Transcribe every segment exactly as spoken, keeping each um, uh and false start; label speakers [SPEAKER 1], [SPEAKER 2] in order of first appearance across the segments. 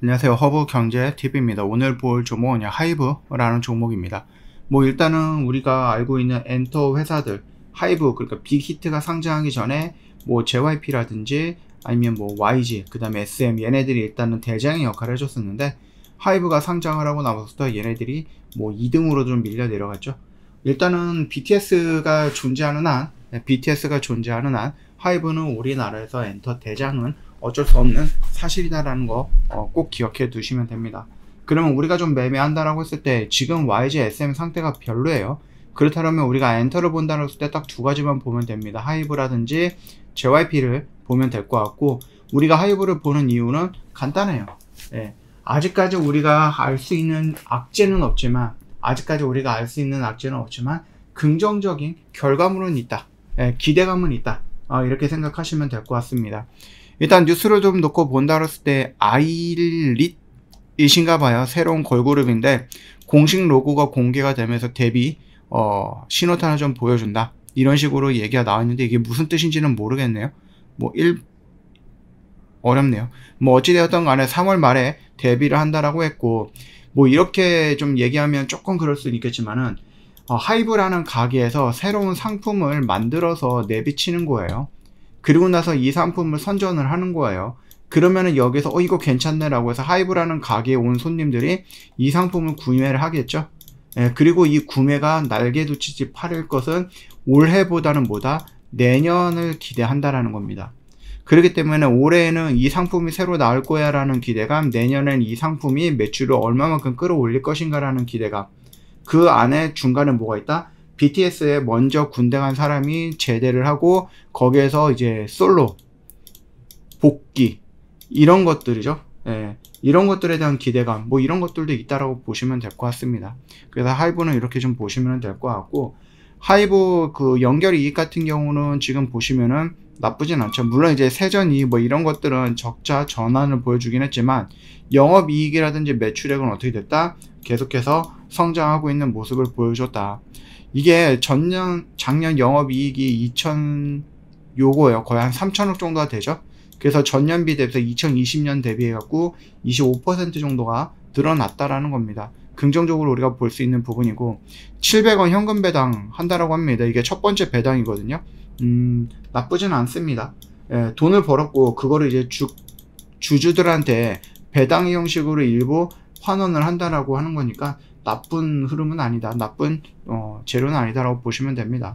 [SPEAKER 1] 안녕하세요. 허브경제팁입니다. 오늘 볼 종목은 하이브라는 종목입니다. 뭐 일단은 우리가 알고 있는 엔터 회사들, 하이브 그러니까 빅히트가 상장하기 전에 뭐 제이와이피라든지 아니면 뭐 와이지, 그 다음에 에스엠 얘네들이 일단은 대장의 역할을 해줬었는데, 하이브가 상장을 하고 나서부터 얘네들이 뭐 이 등으로 좀 밀려 내려갔죠. 일단은 비티에스가 존재하는 한, 비티에스가 존재하는 한 하이브는 우리나라에서 엔터 대장은 어쩔 수 없는 사실이다라는 거 꼭 어, 기억해 두시면 됩니다. 그러면 우리가 좀 매매한다라고 했을 때 지금 와이지, 에스엠 상태가 별로예요. 그렇다면 우리가 엔터를 본다고 했을 때 딱 두 가지만 보면 됩니다. 하이브라든지 제이와이피를 보면 될 것 같고, 우리가 하이브를 보는 이유는 간단해요. 예, 아직까지 우리가 알 수 있는 악재는 없지만 아직까지 우리가 알 수 있는 악재는 없지만 긍정적인 결과물은 있다. 예, 기대감은 있다. 어, 이렇게 생각하시면 될 것 같습니다. 일단 뉴스를 좀 놓고 본다 했을 때 아이릿이신가 봐요. 새로운 걸그룹인데 공식 로고가 공개가 되면서 데뷔 어, 신호탄을 좀 보여준다, 이런 식으로 얘기가 나왔는데 이게 무슨 뜻인지는 모르겠네요. 뭐 일 어렵네요. 뭐 어찌되었던 간에 삼월 말에 데뷔를 한다라고 했고, 뭐 이렇게 좀 얘기하면 조금 그럴 수는 있겠지만은 어, 하이브라는 가게에서 새로운 상품을 만들어서 내비치는 거예요. 그리고 나서 이 상품을 선전을 하는 거예요. 그러면은 여기서 어 이거 괜찮네 라고 해서 하이브라는 가게에 온 손님들이 이 상품을 구매를 하겠죠. 예, 그리고 이 구매가 날개두치지 팔일 것은 올해보다는 뭐다? 내년을 기대한다라는 겁니다. 그렇기 때문에 올해에는 이 상품이 새로 나올 거야 라는 기대감, 내년엔 이 상품이 매출을 얼마만큼 끌어올릴 것인가 라는 기대감, 그 안에 중간에 뭐가 있다? 비티에스에 먼저 군대 간 사람이 제대를 하고 거기에서 이제 솔로 복귀, 이런 것들이죠. 예, 이런 것들에 대한 기대감, 뭐 이런 것들도 있다라고 보시면 될 것 같습니다. 그래서 하이브는 이렇게 좀 보시면 될 것 같고, 하이브 그 연결 이익 같은 경우는 지금 보시면은 나쁘진 않죠. 물론 이제 세전이 뭐 이런 것들은 적자 전환을 보여주긴 했지만 영업 이익이라든지 매출액은 어떻게 됐다? 계속해서 성장하고 있는 모습을 보여줬다. 이게 전년, 작년 영업이익이 이천 요거예요. 거의 한 삼천억 정도가 되죠. 그래서 전년비 대비해서 이천이십 년 대비해갖고 이십오 퍼센트 정도가 늘어났다라는 겁니다. 긍정적으로 우리가 볼 수 있는 부분이고, 칠백 원 현금 배당 한다라고 합니다. 이게 첫 번째 배당이거든요. 음, 나쁘진 않습니다. 예, 돈을 벌었고, 그거를 이제 주, 주주들한테 배당 형식으로 일부 환원을 한다라고 하는 거니까 나쁜 흐름은 아니다, 나쁜 어, 재료는 아니다라고 보시면 됩니다.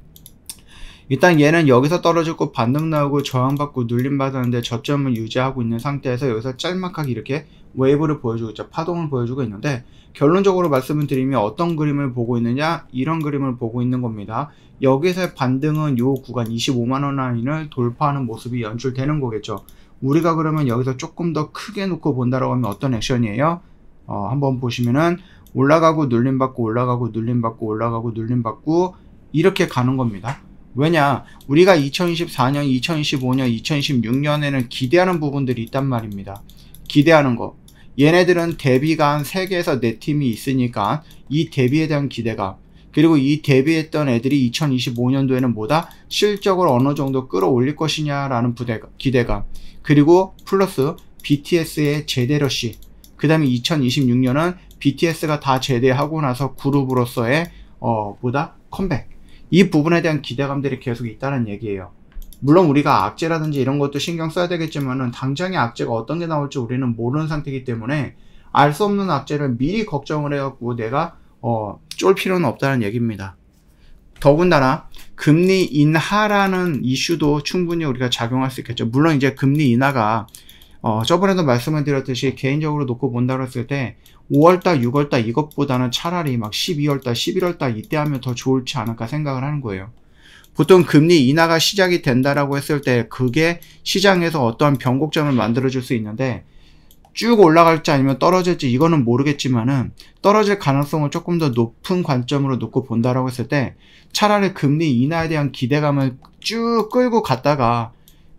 [SPEAKER 1] 일단 얘는 여기서 떨어지고 반등 나오고 저항받고 눌림받았는데 저점을 유지하고 있는 상태에서 여기서 짤막하게 이렇게 웨이브를 보여주고 있죠. 파동을 보여주고 있는데, 결론적으로 말씀을 드리면 어떤 그림을 보고 있느냐, 이런 그림을 보고 있는 겁니다. 여기서의 반등은 요 구간 이십오만 원 라인을 돌파하는 모습이 연출되는 거겠죠. 우리가 그러면 여기서 조금 더 크게 놓고 본다라고 하면 어떤 액션이에요? 어, 한번 보시면은 올라가고 눌림받고 올라가고 눌림받고 올라가고 눌림받고 이렇게 가는 겁니다. 왜냐, 우리가 이천이십사 년, 이천이십오 년, 이천이십육 년에는 기대하는 부분들이 있단 말입니다. 기대하는 거, 얘네들은 데뷔가 한 세 개에서 네 팀이 있으니까 이 데뷔에 대한 기대감, 그리고 이 데뷔했던 애들이 이천이십오 년도에는 뭐다? 실적을 어느 정도 끌어올릴 것이냐 라는 기대감, 그리고 플러스 비티에스의 제대러시, 그 다음에 이천이십육 년은 비티에스가 다 제대하고 나서 그룹으로서의 어 뭐다? 컴백, 이 부분에 대한 기대감들이 계속 있다는 얘기예요. 물론 우리가 악재라든지 이런 것도 신경 써야 되겠지만은 당장의 악재가 어떤 게 나올지 우리는 모르는 상태이기 때문에 알 수 없는 악재를 미리 걱정을 해갖고 내가 어 쫄 필요는 없다는 얘기입니다. 더군다나 금리 인하라는 이슈도 충분히 우리가 작용할 수 있겠죠. 물론 이제 금리 인하가 어, 저번에도 말씀을 드렸듯이 개인적으로 놓고 본다고 했을 때 오월달, 유월달 이것보다는 차라리 막 십이월달, 십일월달 이때 하면 더 좋을지 않을까 생각을 하는 거예요. 보통 금리 인하가 시작이 된다라고 했을 때 그게 시장에서 어떠한 변곡점을 만들어줄 수 있는데, 쭉 올라갈지 아니면 떨어질지 이거는 모르겠지만은 떨어질 가능성을 조금 더 높은 관점으로 놓고 본다라고 했을 때 차라리 금리 인하에 대한 기대감을 쭉 끌고 갔다가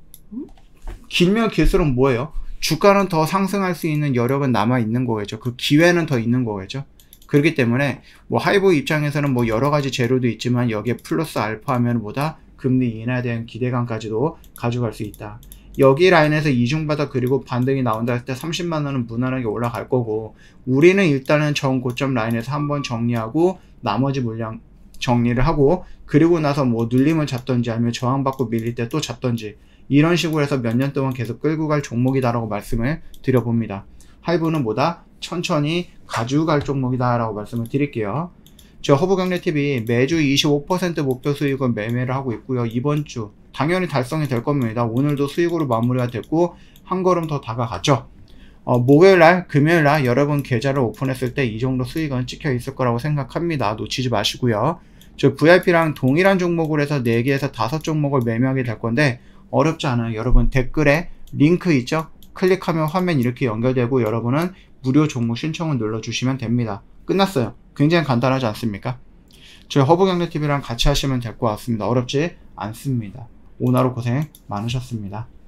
[SPEAKER 1] 길면 길수록 뭐예요? 주가는 더 상승할 수 있는 여력은 남아 있는 거겠죠. 그 기회는 더 있는 거겠죠. 그렇기 때문에 뭐 하이브 입장에서는 뭐 여러 가지 재료도 있지만 여기에 플러스 알파 하면 뭐다? 금리 인하에 대한 기대감까지도 가져갈 수 있다. 여기 라인에서 이중바닥 그리고 반등이 나온다 할 때 삼십만 원은 무난하게 올라갈 거고, 우리는 일단은 전 고점 라인에서 한번 정리하고 나머지 물량 정리를 하고, 그리고 나서 뭐 눌림을 잡던지 아니면 저항받고 밀릴 때 또 잡던지 이런 식으로 해서 몇 년 동안 계속 끌고 갈 종목이다라고 말씀을 드려봅니다. 하이브는 뭐다? 천천히 가져갈 종목이다 라고 말씀을 드릴게요. 저 허브경제티비 매주 이십오 퍼센트 목표 수익은 매매를 하고 있고요. 이번 주 당연히 달성이 될 겁니다. 오늘도 수익으로 마무리가 됐고 한 걸음 더 다가갔죠. 어, 목요일날 금요일날 여러분 계좌를 오픈했을 때 이 정도 수익은 찍혀 있을 거라고 생각합니다. 놓치지 마시고요. 저 브이아이피랑 동일한 종목으로 해서 네 개에서 다섯 종목을 매매하게 될 건데 어렵지 않아요. 여러분 댓글에 링크 있죠? 클릭하면 화면 이렇게 연결되고 여러분은 무료 종목 신청을 눌러주시면 됩니다. 끝났어요. 굉장히 간단하지 않습니까? 저희 허브경제티비랑 같이 하시면 될 것 같습니다. 어렵지 않습니다. 오늘 하루 고생 많으셨습니다.